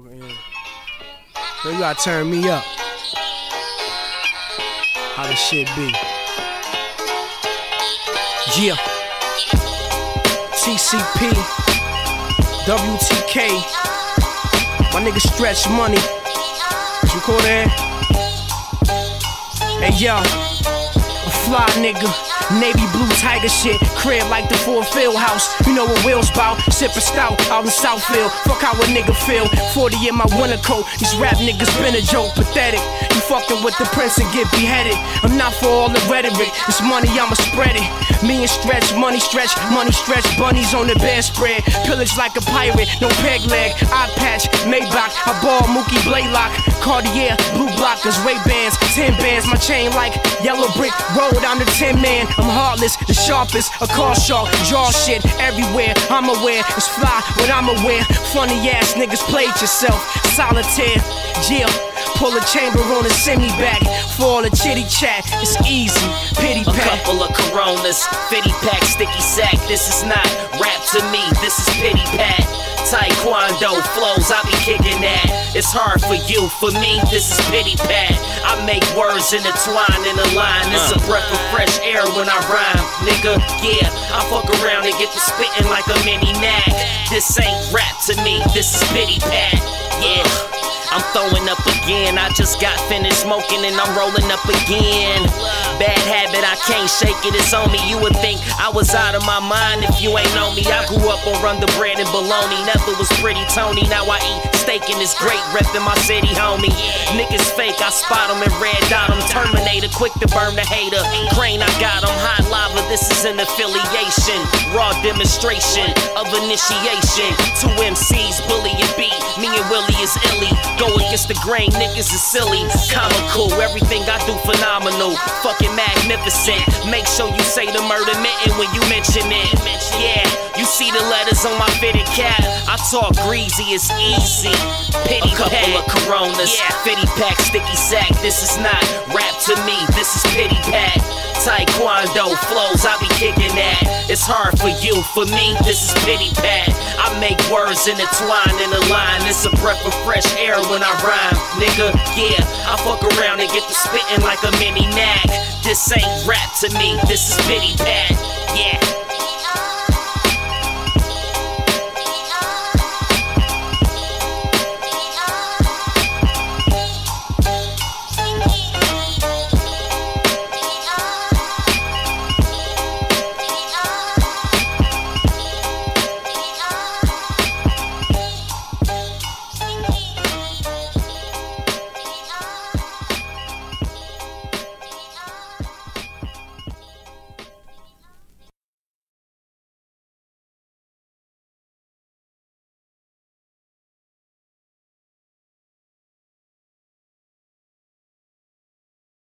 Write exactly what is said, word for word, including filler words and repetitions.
Yeah. Yo, you gotta turn me up. How this shit be? Yeah. T C P, W T K, my nigga Stretch Money. What you call that? Hey yo, a fly nigga. Navy blue tiger shit, crib like the Ford Field house. You know what Will's bout, sippin' stout out in Southfield. Fuck how a nigga feel, forty in my winter coat. These rap niggas been a joke, pathetic. You fucking with the prince and get beheaded. I'm not for all the rhetoric, it's money, I'ma spread it. Me and Stretch, money stretch, money stretch. Bunnies on the bedspread, pillage like a pirate. No peg leg, eye patch, Maybach. I ball Mookie Blaylock, Cartier, blue blockers, Ray-Bans, ten bands. My chain like yellow brick road, I'm the tin man. I'm heartless, the sharpest, a car shark, jaw shit everywhere. I'm aware, it's fly when I'm aware. Funny ass niggas played yourself, solitaire, jail. Pull a chamber on and send me back. For all the chitty chat, it's easy, pity pack. A couple of Coronas, fifty pack, sticky sack. This is not rap to me, this is pity pat. Taekwondo flows, I be kicking that. It's hard for you, for me, this is pity pat. I make words intertwine in a line. It's a breath of fresh air when I rhyme, nigga. Yeah, I fuck around and get to spitting like a mini Mac. This ain't rap to me, this is pity pat. Yeah, I'm throwing up again. I just got finished smoking and I'm rolling up again. Bad habit, I can't shake it, it's on me. You would think I was out of my mind if you ain't know me. I grew up on Run the Bread and bologna. Never was pretty Tony, now I eat steak and it's great, reppin' my city, homie. Niggas fake, I spot them and red dot them. Terminator, quick to burn the hater. Crane, I got them, hot lava, this is an affiliation. Raw demonstration of initiation. Two M Cs, bully and beat, me and Willie is illy. Go against the grain, niggas is silly. Comical, everything I do phenomenal. Fucking magnificent. Make sure you say the murder mitten when you mention it. Yeah, you see the letters on my fitted cap. I talk greasy, it's easy. Pity A couple pack. of Coronas, yeah. fifty pack, sticky sack. This is not rap to me, this is pity pat. Taekwondo flows, I be kicking that. It's hard for you, for me, this is pity pat. I make words intertwine in a line. It's a breath of fresh air when I rhyme, nigga. Yeah, I fuck around and get to spitting like a mini Mac. This ain't rap to me, this is pity pat. Yeah.